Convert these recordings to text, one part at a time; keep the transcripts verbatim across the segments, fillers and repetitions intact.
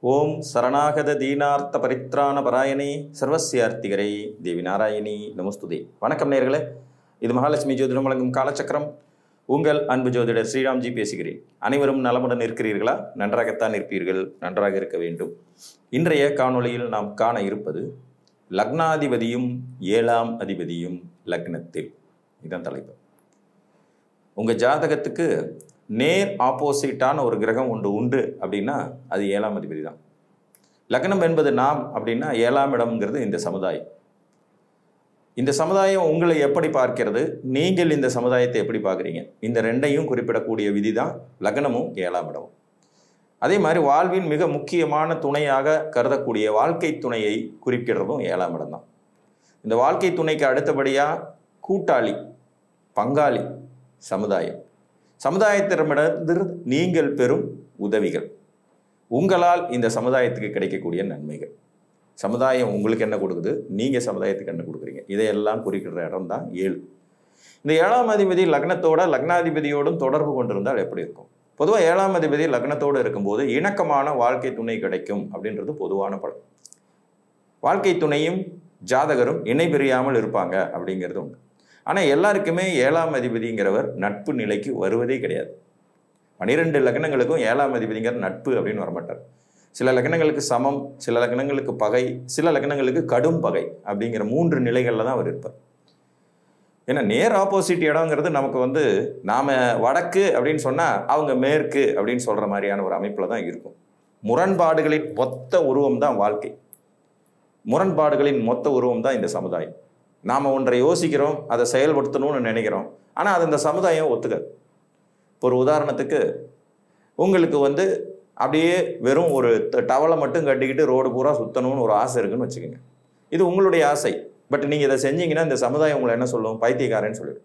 ஓம் சரணாகத தீனார்த்த பரித்ராண பராயணி சர்வசியார்த்திகரை தேவி நாராயணி நமஸ்துதே. வணக்கம் நேயர்களே, இது மகாலட்சுமி ஜோதிடம் வழங்கும் காலச்சக்கரம். உங்கள் அன்பு ஜோதிடர் ஸ்ரீராம்ஜி பேசுகிறேன். அனைவரும் நலமுடன் இருக்கிறீர்களா? நன்றாகத்தான் இருப்பீர்கள், நன்றாக இருக்க வேண்டும். இன்றைய காணொளியில் நாம் காண இருப்பது லக்னாதிபதியும் ஏழாம் அதிபதியும் லக்னத்தில். இதுதான் தலைப்பு. உங்கள் ஜாதகத்துக்கு நேர் ஆப்போசிட்டான ஒரு கிரகம் ஒன்று உண்டு அப்படின்னா அது ஏழாம் அதிபதி தான். லக்னம் என்பது நாம் அப்படின்னா ஏழாம் இடம்ங்கிறது இந்த சமுதாயம். இந்த சமுதாயம் உங்களை எப்படி பார்க்கிறது, நீங்கள் இந்த சமுதாயத்தை எப்படி பார்க்குறீங்க, இந்த ரெண்டையும் குறிப்பிடக்கூடிய விதி தான் லக்னமும் ஏழாம் இடமும். அதே மாதிரி வாழ்வின் மிக முக்கியமான துணையாக கருதக்கூடிய வாழ்க்கை துணையை குறிப்பிடுறதும் ஏழாம் இடம் தான். இந்த வாழ்க்கை துணைக்கு அடுத்தபடியாக கூட்டாளி, பங்காளி, சமுதாயம். சமுதாயத்திடமிருந்து நீங்கள் பெறும் உதவிகள், உங்களால் இந்த சமுதாயத்துக்கு கிடைக்கக்கூடிய நன்மைகள். சமுதாயம் உங்களுக்கு என்ன கொடுக்குது, நீங்கள் சமுதாயத்துக்கு என்ன கொடுக்குறீங்க, இதையெல்லாம் குறிக்கிற இடம் தான் ஏழு. இந்த ஏழாம் அதிபதி லக்னத்தோட லக்னாதிபதியோடும் தொடர்பு கொண்டிருந்தால் எப்படி இருக்கும்? பொதுவாக ஏழாம் அதிபதி லக்னத்தோடு இருக்கும்போது இணக்கமான வாழ்க்கை துணை கிடைக்கும் அப்படின்றது பொதுவான பலன். வாழ்க்கை துணையும் ஜாதகரும் இணை பிரியாமல் இருப்பாங்க அப்படிங்கிறது உண்டு. ஆனால் எல்லாருக்குமே ஏழாம் அதிபதிங்கிறவர் நட்பு நிலைக்கு வருவதே கிடையாது. பனிரெண்டு லக்னங்களுக்கும் ஏழாம் அதிபதிங்கிற நட்பு அப்படின்னு வரமாட்டார். சில லக்னங்களுக்கு சமம், சில லக்னங்களுக்கு பகை, சில லக்னங்களுக்கு கடும் பகை அப்படிங்கிற மூன்று நிலைகளில் தான் அவர் இருப்பார். ஏன்னா நேர் ஆப்போசிட் இடங்கிறது நமக்கு வந்து நாம் வடக்கு அப்படின்னு சொன்னால் அவங்க மேற்கு அப்படின்னு சொல்கிற மாதிரியான ஒரு அமைப்பில் தான் இருக்கும். முரண்பாடுகளின் மொத்த உருவம் தான் வாழ்க்கை. முரண்பாடுகளின் மொத்த உருவம் தான் இந்த சமுதாயம். நாம் ஒன்றை யோசிக்கிறோம், அதை செயல்படுத்தணும்னு நினைக்கிறோம், ஆனால் அது இந்த சமுதாயம் ஒத்துக்காது. இப்போ ஒரு உதாரணத்துக்கு, உங்களுக்கு வந்து அப்படியே வெறும் ஒரு டவலை மட்டும் கட்டிக்கிட்டு ரோடு பூரா சுற்றணும்னு ஒரு ஆசை இருக்குன்னு வச்சுக்கோங்க. இது உங்களுடைய ஆசை. பட் நீங்கள் இதை செஞ்சீங்கன்னா இந்த சமுதாயம் உங்களை என்ன சொல்லும்? பைத்தியக்காரன்னு சொல்லிடும்.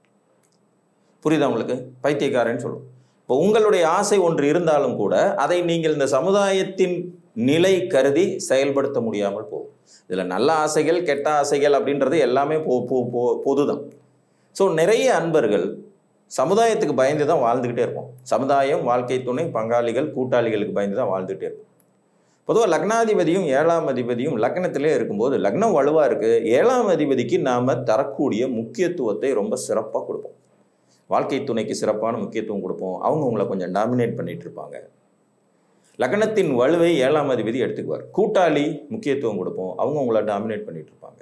புரியுதா உங்களுக்கு? பைத்தியக்காரன்னு சொல்லும். இப்போ உங்களுடைய ஆசை ஒன்று இருந்தாலும் கூட அதை நீங்கள் இந்த சமுதாயத்தின் நிலை கருதி செயல்படுத்த முடியாமல் போகும். இதில் நல்ல ஆசைகள், கெட்ட ஆசைகள் அப்படின்றது எல்லாமே பொ பொ பொதுதான். ஸோ நிறைய அன்பர்கள் சமுதாயத்துக்கு பயந்து தான் வாழ்ந்துக்கிட்டே இருப்போம். சமுதாயம், வாழ்க்கை துணை, பங்காளிகள், கூட்டாளிகளுக்கு பயந்து தான் வாழ்ந்துகிட்டே இருப்போம். பொதுவாக லக்னாதிபதியும் ஏழாம் அதிபதியும் லக்னத்திலே இருக்கும்போது, லக்னம் வலுவாக இருக்குது, ஏழாம் அதிபதிக்கு நாம் தரக்கூடிய முக்கியத்துவத்தை ரொம்ப சிறப்பாக கொடுப்போம். வாழ்க்கை துணைக்கு சிறப்பான முக்கியத்துவம் கொடுப்போம். அவங்க உங்களை கொஞ்சம் டாமினேட் பண்ணிட்டு இருப்பாங்க. லக்னத்தின் வலுவை ஏழாம் அதிபதி எடுத்துக்குவார். கூட்டாளி முக்கியத்துவம் கொடுப்போம். அவங்க உங்களை டாமினேட் பண்ணிட்டு இருப்பாங்க.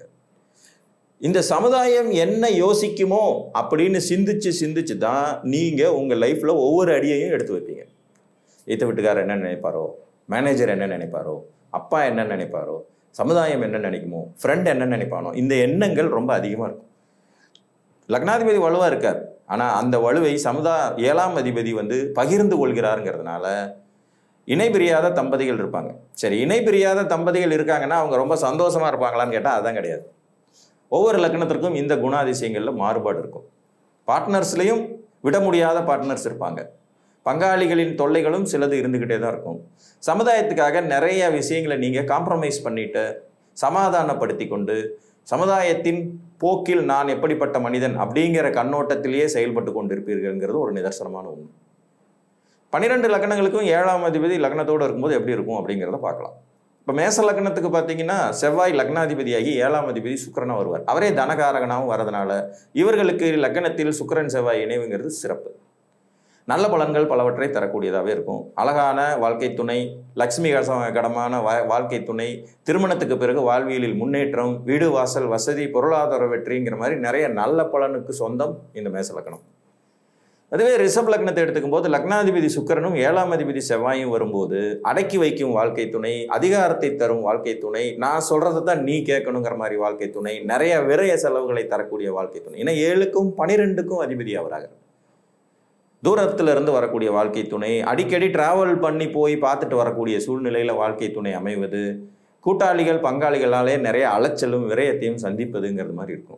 இந்த சமுதாயம் என்ன யோசிக்குமோ அப்படின்னு சிந்திச்சு சிந்திச்சு தான் நீங்கள் உங்கள் லைஃப்பில் ஒவ்வொரு அடியையும் எடுத்து வைப்பீங்க. ஈத்த வீட்டுக்காரர் என்ன நினைப்பாரோ, மேனேஜர் என்ன நினைப்பாரோ, அப்பா என்ன நினைப்பாரோ, சமுதாயம் என்ன நினைக்குமோ, ஃப்ரெண்ட் என்ன நினைப்பானோ, இந்த எண்ணங்கள் ரொம்ப அதிகமாக இருக்கும். லக்னாதிபதி வலுவாக இருக்கார், ஆனால் அந்த வலுவை சமுதா ஏழாம் அதிபதி வந்து பகிர்ந்து கொள்கிறாருங்கிறதுனால இணை பிரியாத தம்பதிகள் இருப்பாங்க. சரி, இணை பிரியாத தம்பதிகள் இருக்காங்கன்னா அவங்க ரொம்ப சந்தோஷமாக இருப்பாங்களான்னு கேட்டால் அதுதான் கிடையாது. ஒவ்வொரு லக்னத்திற்கும் இந்த குணாதிசயங்களில் மாறுபாடு இருக்கும். பார்ட்னர்ஸ்லையும் விட முடியாத பார்ட்னர்ஸ் இருப்பாங்க. பங்காளிகளின் தொல்லைகளும் சிலது இருந்துக்கிட்டே தான் இருக்கும். சமுதாயத்துக்காக நிறைய விஷயங்களை நீங்கள் காம்ப்ரமைஸ் பண்ணிட்டு சமாதானப்படுத்தி கொண்டு சமுதாயத்தின் போக்கில் நான் எப்படிப்பட்ட மனிதன் அப்படிங்கிற கண்ணோட்டத்திலேயே செயல்பட்டு கொண்டிருப்பீர்கள்ங்கிறது ஒரு நிதர்சனமான உண்மை. பன்னிரெண்டு லக்னங்களுக்கும் ஏழாம் அதிபதி லக்னத்தோடு இருக்கும்போது எப்படி இருக்கும் அப்படிங்கிறத பார்க்கலாம். இப்போ மேச லக்னத்துக்கு பார்த்தீங்கன்னா செவ்வாய் லக்னாதிபதியாகி ஏழாம் அதிபதி சுக்கிரனாக வருவார். அவரே தனகாரகனாகவும் வரதுனால இவர்களுக்கு லக்னத்தில் சுக்கிரன் செவ்வாய் இணைவுங்கிறது சிறப்பு. நல்ல பலன்கள் பலவற்றை தரக்கூடியதாகவே இருக்கும். அழகான வாழ்க்கை துணை, லக்ஷ்மி கடமான வா வாழ்க்கை துணை, திருமணத்துக்கு பிறகு வாழ்வியலில் முன்னேற்றம், வீடு வாசல் வசதி, பொருளாதார வெற்றிங்கிற மாதிரி நிறைய நல்ல பலனுக்கு சொந்தம் இந்த மேச லக்னம். அதுவே ரிஷப் லக்னத்தை எடுத்துக்கும் போது லக்னாதிபதி சுக்கிரனும் ஏழாம் அதிபதி செவ்வாயும் வரும்போது அடக்கி வைக்கும் வாழ்க்கை துணை, அதிகாரத்தை தரும் வாழ்க்கை துணை, நான் சொல்றதை தான் நீ கேட்கணுங்கிற மாதிரி வாழ்க்கை துணை, நிறைய விரய செலவுகளை தரக்கூடிய வாழ்க்கை துணை. ஏன்னா ஏழுக்கும் பனிரெண்டுக்கும் அதிபதி அவராக தூரத்துல இருந்து வரக்கூடிய வாழ்க்கை துணை, அடிக்கடி டிராவல் பண்ணி போய் பார்த்துட்டு வரக்கூடிய சூழ்நிலையில வாழ்க்கை துணை அமைவது, கூட்டாளிகள் பங்காளிகளாலே நிறைய அலைச்சலும் விரயத்தையும் சந்திப்பதுங்கிறது மாதிரி இருக்கும்.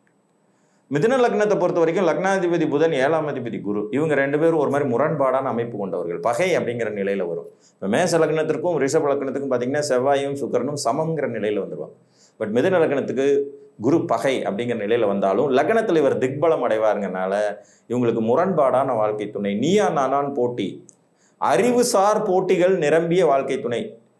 மிதுன லக்னத்தை பொறுத்த வரைக்கும் லக்னாதிபதி புதன், ஏழாம் அதிபதி குரு, இவங்க ரெண்டு பேரும் ஒரு மாதிரி முரண்பாடான அமைப்பு கொண்டவர்கள், பகை அப்படிங்கிற நிலையில வரும். இப்போ மேச லக்னத்திற்கும் ரிஷப லக்னத்துக்கும் பார்த்தீங்கன்னா செவ்வாயும் சுக்கிரனும் சமங்கிற நிலையில வந்துடுவாங்க. பட் மிதுன லக்னத்துக்கு குரு பகை அப்படிங்கிற நிலையில வந்தாலும் லக்னத்தில் இவர் திக்பலம் அடைவாருங்கனால இவங்களுக்கு முரண்பாடான வாழ்க்கை துணை, நீயா நானான் போட்டி, அறிவுசார் போட்டிகள் நிரம்பிய வாழ்க்கை துணை.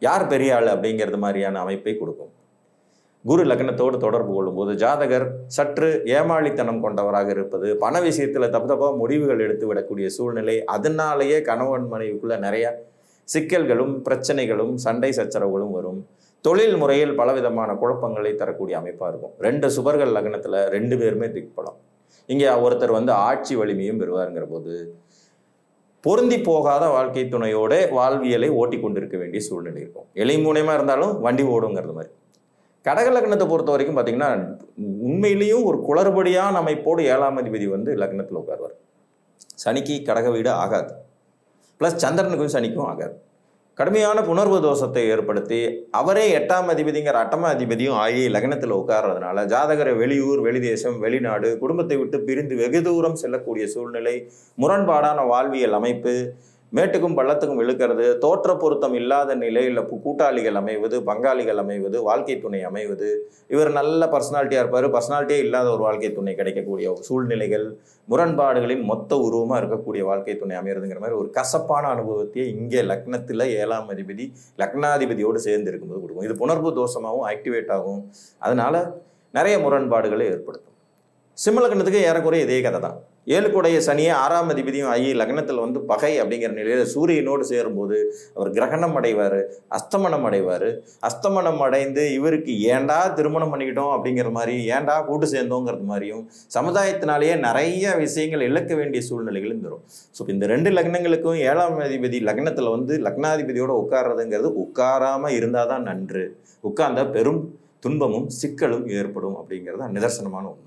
யார் பெரிய ஆள் அப்படிங்கிறது மாதிரியான அமைப்பை கொடுக்கும். குரு லக்னத்தோடு தொடர்பு கொள்ளும்போது ஜாதகர் சற்று ஏமாளித்தனம் கொண்டவராக இருப்பது, பண விஷயத்தில் தப்பு தப்பாக முடிவுகள் எடுத்து விடக்கூடிய சூழ்நிலை, அதனாலேயே கணவன் மனைவிக்குள்ள நிறைய சிக்கல்களும் பிரச்சனைகளும் சண்டை சச்சரவுகளும் வரும். தொழில் முறையில் பலவிதமான குழப்பங்களை தரக்கூடிய அமைப்பாக இருக்கும். ரெண்டு சுபர்கள் லக்னத்தில் ரெண்டு பேருமே திக்பலம். இங்கே ஒருத்தர் வந்து ஆட்சி வலிமையும் பெறுவாருங்கிற போது பொருந்தி போகாத வாழ்க்கை துணையோட வாழ்வியலை ஓட்டி கொண்டிருக்க வேண்டிய சூழ்நிலை இருக்கும். எளி மூலியமாக இருந்தாலும் வண்டி ஓடுங்கிறது மாதிரி. கடக லக்னத்தை பொறுத்த வரைக்கும் பார்த்தீங்கன்னா உண்மையிலேயும் ஒரு குளறுபடியான அமைப்போடு ஏழாம் அதிபதி வந்து லக்னத்தில் உட்காருவார். சனிக்கு கடக வீடு ஆகாது, ப்ளஸ் சந்திரனுக்கும் சனிக்கும் ஆகாது. கடுமையான புணர்வு தோஷத்தை ஏற்படுத்தி அவரே எட்டாம் அதிபதிங்கிற அட்டம அதிபதியும் ஆகி லக்னத்தில் உட்கார்றதுனால ஜாதகரை வெளியூர், வெளிதேசம், வெளிநாடு, குடும்பத்தை விட்டு பிரிந்து வெகு தூரம் செல்லக்கூடிய சூழ்நிலை, முரண்பாடான வாழ்வியல் அமைப்பு, மேட்டுக்கும் பள்ளத்துக்கும் இழுக்கிறது, தோற்ற பொருத்தம் இல்லாத நிலையில் கூட்டாளிகள் அமைவது, பங்காளிகள் அமைவது, வாழ்க்கை துணை அமைவது, இவர் நல்ல பர்சனாலிட்டியாக இருப்பார், பர்சனாலிட்டியே இல்லாத ஒரு வாழ்க்கை துணை கிடைக்கக்கூடிய சூழ்நிலைகள், முரண்பாடுகளின் மொத்த உருவமாக இருக்கக்கூடிய வாழ்க்கை துணை அமைகிறதுங்கிற மாதிரி ஒரு கசப்பான அனுபவத்தையே இங்கே லக்னத்தில் ஏழாம் அதிபதி லக்னாதிபதியோடு சேர்ந்து இருக்கும்போது கொடுக்கும். இது புணர்வு தோஷமாகவும் ஆக்டிவேட் ஆகும். அதனால நிறைய முரண்பாடுகளை ஏற்படுத்தும். சிம்ம லக்னத்துக்கு ஏறக்குறைய இதே கதை தான். ஏழுக்குடைய சனியை ஆறாம் அதிபதியும் ஆகி லக்னத்தில் வந்து பகை அப்படிங்கிற நிலையில் சூரியனோடு சேரும்போது அவர் கிரகணம் அடைவார், அஸ்தமனம் அடைவார். அஸ்தமனம் அடைந்து இவருக்கு ஏண்டா திருமணம் பண்ணிக்கிட்டோம் அப்படிங்கிற மாதிரி, ஏண்டா கூட்டு சேர்ந்தோங்கிறது மாதிரியும் சமுதாயத்தினாலேயே நிறைய விஷயங்கள் இழக்க வேண்டிய சூழ்நிலைகளும் தரும். ஸோ இந்த ரெண்டு லக்னங்களுக்கும் ஏழாம் அதிபதி லக்னத்தில் வந்து லக்னாதிபதியோடு உட்கார்றதுங்கிறது உட்காராமல் இருந்தால் தான் நன்று. உட்கார்ந்த பெரும் துன்பமும் சிக்கலும் ஏற்படும் அப்படிங்கிறது நிதர்சனமான உண்மை.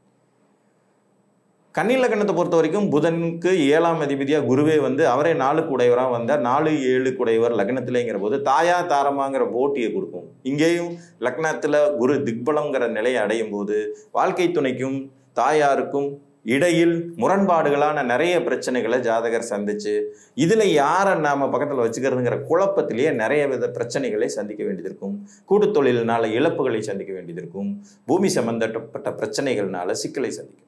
கன்னி லக்னத்தை பொறுத்த வரைக்கும் புதனுக்கு ஏழாம் அதிபதியாக குருவே வந்து அவரே நாலு கூடையவராக வந்தார். நாலு ஏழு கூடையவர் லக்னத்திலேங்கிற போது தாயா தாரமாங்கிற போட்டியை கொடுக்கும். இங்கேயும் லக்னத்தில் குரு திக்பலங்கிற நிலையை அடையும் போது வாழ்க்கை துணைக்கும் தாயாருக்கும் இடையில் முரண்பாடுகளான நிறைய பிரச்சனைகளை ஜாதகர் சந்திச்சு இதில் யாரை நாம் பக்கத்தில் வச்சுக்கிறதுங்கிற குழப்பத்திலேயே நிறைய வித பிரச்சனைகளை சந்திக்க வேண்டியது இருக்கும். கூட்டு தொழிலினால இழப்புகளை சந்திக்க வேண்டியது இருக்கும். பூமி சம்பந்தப்பட்ட பிரச்சனைகள்னால சிக்கலை சந்திக்கும்.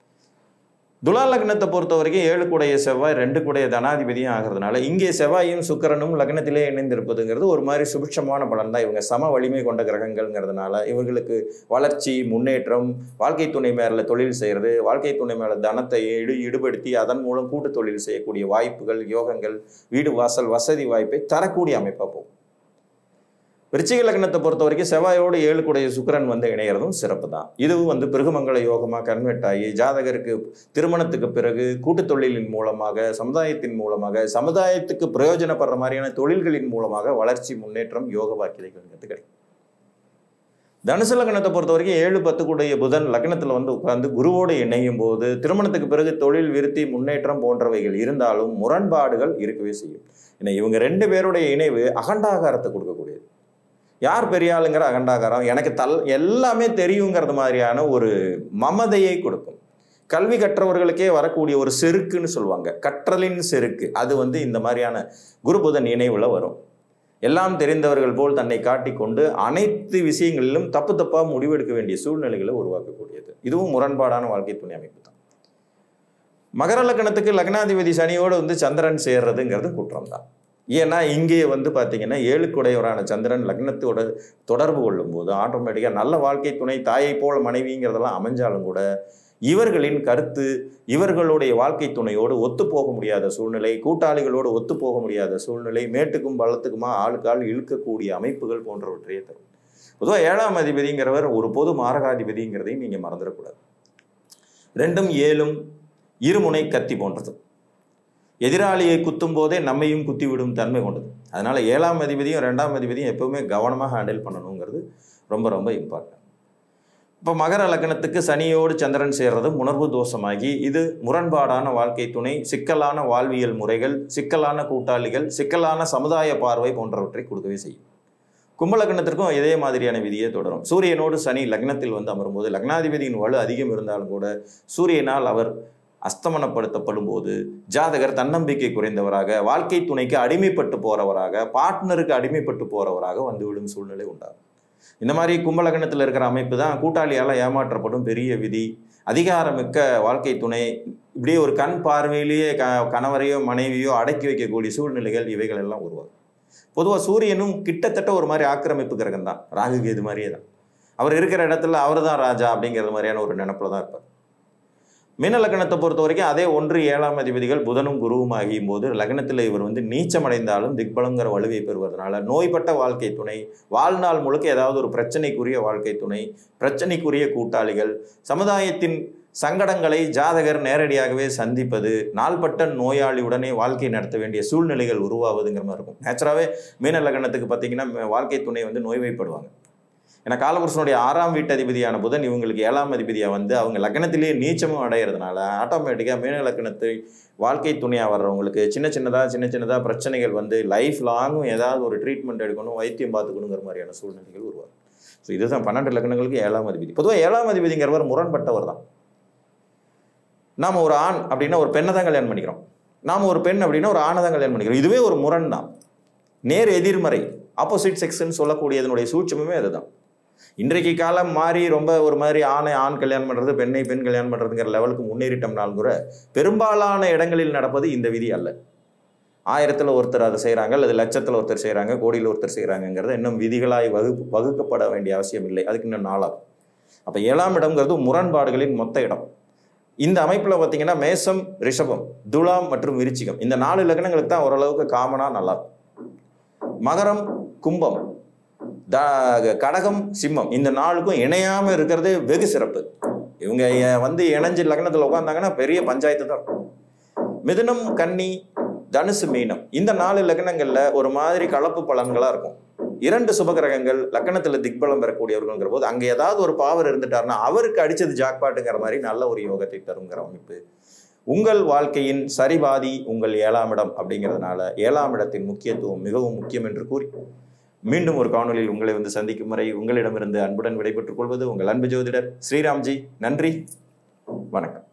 துலா லக்னத்தை பொறுத்த வரைக்கும் ஏழு கூடைய செவ்வாய் ரெண்டு கூடைய தனாதிபதியும் ஆகிறதுனால இங்கே செவ்வாயும் சுக்கிரனும் லக்னத்திலே இணைந்திருப்பதுங்கிறது ஒரு மாதிரி சுபிட்சமான பலன் தான். இவங்க சம வலிமை கொண்ட கிரகங்கள்ங்கிறதுனால இவர்களுக்கு வளர்ச்சி, முன்னேற்றம், வாழ்க்கை துணை மேலே தொழில் செய்கிறது, வாழ்க்கை துணை மேலே தனத்தை ஈடு ஈடுபடுத்தி அதன் மூலம் கூட்டு தொழில் செய்யக்கூடிய வாய்ப்புகள், யோகங்கள், வீடு வாசல் வசதி வாய்ப்பை தரக்கூடிய அமைப்பாக போகும். விருச்சிக லக்னத்தை பொறுத்த வரைக்கும் செவ்வாயோடு ஏழு கூடைய சுக்கிரன் வந்து இணைகிறதும் சிறப்பு தான். இதுவும் வந்து பிருகுமங்கல யோகமாக கன்வெர்ட் ஆகி ஜாதகருக்கு திருமணத்துக்கு பிறகு கூட்டு தொழிலின் மூலமாக, சமுதாயத்தின் மூலமாக, சமுதாயத்துக்கு பிரயோஜனப்படுற மாதிரியான தொழில்களின் மூலமாக வளர்ச்சி, முன்னேற்றம், யோக வாக்கியங்கள் கிடைக்கும். தனுசு லக்னத்தை பொறுத்த வரைக்கும் ஏழு பத்து கூடைய புதன் லக்னத்தில் வந்து உட்கார்ந்து குருவோடு இணையும் போது திருமணத்துக்கு பிறகு தொழில் விருத்தி, முன்னேற்றம் போன்றவைகள் இருந்தாலும் முரண்பாடுகள் இருக்கவே செய்யும். ஏன்னா இவங்க ரெண்டு பேருடைய இணைவு அகண்டாகாரத்தை கொடுக்கக்கூடியது. யார் பெரிய ஆளுங்கிற அகண்டாகாரம், எனக்கு தல் எல்லாமே தெரியுங்கிறது மாதிரியான ஒரு மமதையை கொடுக்கும். கல்வி கற்றவர்களுக்கே வரக்கூடிய ஒரு செருக்குன்னு சொல்லுவாங்க, கற்றலின் செருக்கு, அது வந்து இந்த மாதிரியான குருபுதன் இணைவுல வரும். எல்லாம் தெரிந்தவர்கள் போல் தன்னை காட்டிக்கொண்டு அனைத்து விஷயங்களிலும் தப்பு தப்பாக முடிவெடுக்க வேண்டிய சூழ்நிலைகளை உருவாக்கக்கூடியது. இதுவும் முரண்பாடான வாழ்க்கை துணை அமைப்பு தான். மகர லக்னத்துக்கு லக்னாதிபதி சனியோடு வந்து சந்திரன் சேர்றதுங்கிறது குற்றம் தான். ஏன்னா இங்கே வந்து பார்த்தீங்கன்னா ஏழுக்குடையவரான சந்திரன் லக்னத்தோட தொடர்பு கொள்ளும் போது ஆட்டோமேட்டிக்காக நல்ல வாழ்க்கை துணை, தாயை போல மனைவிங்கிறதெல்லாம் அமைஞ்சாலும் கூட இவர்களின் கருத்து இவர்களுடைய வாழ்க்கை துணையோடு ஒத்து போக முடியாத சூழ்நிலை, கூட்டாளிகளோடு ஒத்து போக முடியாத சூழ்நிலை, மேட்டுக்கும் பள்ளத்துக்குமா ஆளுக்கால் இழுக்கக்கூடிய அமைப்புகள் போன்றவற்றையே தரும். பொதுவாக ஏழாம் அதிபதிங்கிறவர் ஒரு பொது மாரகாதிபதிங்கிறதையும் நீங்கள் மறந்துடக்கூடாது. ரெண்டும் ஏழும் இருமுனை கத்தி போன்றது. எதிராளியை குத்தும் போதே நம்மையும் குத்திவிடும் தன்மை கொண்டது. அதனால ஏழாம் அதிபதியும் ரெண்டாம் அதிபதியும் எப்பவுமே கவனமாக ஹேண்டில் பண்ணணுங்கிறது ரொம்ப ரொம்ப இம்பார்ட்டன்ட். இப்போ மகர லக்னத்துக்கு சனியோடு சந்திரன் சேர்றது உணர்வு தோஷமாகி இது முரண்பாடான வாழ்க்கை துணை, சிக்கலான வாழ்வியல் முறைகள், சிக்கலான கூட்டாளிகள், சிக்கலான சமுதாய பார்வை போன்றவற்றை கொடுக்கவே செய்யும். கும்ப லக்னத்திற்கும் இதே மாதிரியான விதியை தொடரும். சூரியனோடு சனி லக்னத்தில் வந்து அமரும்போது லக்னாதிபதியின் வலு அதிகம் இருந்தாலும் கூட சூரியனால் அவர் அஸ்தமனப்படுத்தப்படும் போது ஜாதகர் தன்னம்பிக்கை குறைந்தவராக, வாழ்க்கை துணைக்கு அடிமைப்பட்டு போறவராக, பார்ட்னருக்கு அடிமைப்பட்டு போறவராக வந்துவிடும் சூழ்நிலை உண்டாகும். இந்த மாதிரி கும்பலகணத்தில் இருக்கிற அமைப்பு தான் கூட்டாளியால் ஏமாற்றப்படும் பெரிய விதி. அதிகாரமிக்க வாழ்க்கை துணை, இப்படியே ஒரு கண் பார்வையிலேயே க கணவரையோ மனைவியோ அடக்கி வைக்கக்கூடிய சூழ்நிலைகள் இவைகள் எல்லாம் உருவாகும். பொதுவாக சூரியனும் கிட்டத்தட்ட ஒரு மாதிரி ஆக்கிரமிப்பு கிரகம் தான், ராகு கேது மாதிரியே தான். அவர் இருக்கிற இடத்துல அவர் தான் ராஜா அப்படிங்கிறது மாதிரியான ஒரு நினைப்புல தான் இருப்பார். மீன லக்னத்தை பொறுத்த வரைக்கும் அதே ஒன்று ஏழாம் அதிபதிகள் புதனும் குருவும் ஆகியும் போது லக்னத்தில் இவர் வந்து நீச்சமடைந்தாலும் திக்பலங்கிற வலுவை பெறுவதனால நோய்பட்ட வாழ்க்கை துணை, வாழ்நாள் முழுக்க ஏதாவது ஒரு பிரச்சனைக்குரிய வாழ்க்கை துணை, பிரச்சனைக்குரிய கூட்டாளிகள், சமுதாயத்தின் சங்கடங்களை ஜாதகர் நேரடியாகவே சந்திப்பது, நாள்பட்ட நோயாளியுடனே வாழ்க்கை நடத்த வேண்டிய சூழ்நிலைகள் உருவாவதுங்கிற மாதிரி இருக்கும். நேச்சுராகவே மீன லக்னத்துக்கு பார்த்தீங்கன்னா வாழ்க்கை துணை வந்து நோய்வைப்படுவாங்க. ஏன்னா காலபுருஷனுடைய ஆறாம் வீட்டு அதிபதியான புதன் இவங்களுக்கு ஏழாம் அதிபதியாக வந்து அவங்க லக்னத்திலேயே நீச்சமும் அடையிறதுனால ஆட்டோமேட்டிக்காக மீன லக்னத்தை வாழ்க்கை துணையாக வர்றவங்களுக்கு சின்ன சின்னதாக சின்ன சின்னதாக பிரச்சனைகள் வந்து லைஃப் லாங்கும் ஏதாவது ஒரு ட்ரீட்மெண்ட் எடுக்கணும், வைத்தியம் பார்த்துக்கணுங்கிற மாதிரியான சூழ்நிலைகள் உருவாகும். ஸோ இதுதான் பன்னெண்டு லக்னங்களுக்கு ஏழாம் அதிபதி. பொதுவாக ஏழாம் அதிபதிங்கிறவர் முரண்பட்டவர் தான். நாம் ஒரு ஆண் அப்படின்னா ஒரு பெண்ணை தான் கல்யாணம் பண்ணிக்கிறோம், நாம் ஒரு பெண் அப்படின்னா ஒரு ஆணை தான் கல்யாணம் பண்ணிக்கிறோம். இதுவே ஒரு முரண் தான், நேர் எதிர்மறை, ஆப்போசிட் செக்ஸ்ன்னு சொல்லக்கூடியதனுடைய சூட்சமே அதுதான். இன்றைக்கு காலம் மாறி ரொம்ப ஒரு மாதிரி ஆணை ஆண் கல்யாணம் பண்ணுறது, பெண்ணை பெண் கல்யாணம் பண்ணுறதுங்கிற லெவலுக்கு முன்னேறிட்டோம்னாலும் கூட பெரும்பாலான இடங்களில் நடப்பது இந்த விதி அல்ல. ஆயிரத்தில் ஒருத்தர் அதை செய்கிறாங்க, அல்லது லட்சத்தில் ஒருத்தர் செய்கிறாங்க, கோடியில் ஒருத்தர் செய்கிறாங்கிறத இன்னும் விதிகளாய் வகு வகுக்கப்பட வேண்டிய அவசியம் இல்லை, அதுக்கு இன்னும் நாளாகும். அப்போ ஏழாம் இடம்ங்கிறது முரண்பாடுகளின் மொத்த இடம். இந்த அமைப்பில் பார்த்தீங்கன்னா மேசம், ரிஷபம், துலாம் மற்றும் விருச்சிகம் இந்த நாலு லக்னங்களுக்கு தான் ஓரளவுக்கு காமனாக நல்லா இருக்கும். மகரம், கும்பம், த கடகம், சிம்மம் இந்த நாளுக்கும் இணையாமல் இருக்கிறது வெகு சிறப்பு. இவங்க வந்து இணைஞ்சு லக்னத்தில் உட்காந்தாங்கன்னா பெரிய பஞ்சாயத்து தான் இருக்கும். மிதுனம், கன்னி, தனுசு, மீனம் இந்த நாலு லக்னங்களில் ஒரு மாதிரி கலப்பு பலன்களாக இருக்கும். இரண்டு சுபகிரகங்கள் லக்னத்தில் திக்பலம் பெறக்கூடியவர்கள்ங்கிற போது அங்கே ஏதாவது ஒரு பாவர் இருந்துட்டாருன்னா அவருக்கு அடிச்சது ஜாக்பாட்டுங்கிற மாதிரி நல்ல ஒரு யோகத்தை தருங்கிற அமைப்பு. உங்கள் வாழ்க்கையின் சரிபாதி உங்கள் ஏழாம் இடம் அப்படிங்கிறதுனால ஏழாம் இடத்தின் முக்கியத்துவம் மிகவும் முக்கியம் என்று கூறி மீண்டும் ஒரு காணொலியில் உங்களை வந்து சந்திக்கும் வரை உங்களிடமிருந்து அன்புடன் விடைபெற்றுக் கொள்வது உங்கள் அன்பு ஜோதிடர் ஸ்ரீராம்ஜி. நன்றி, வணக்கம்.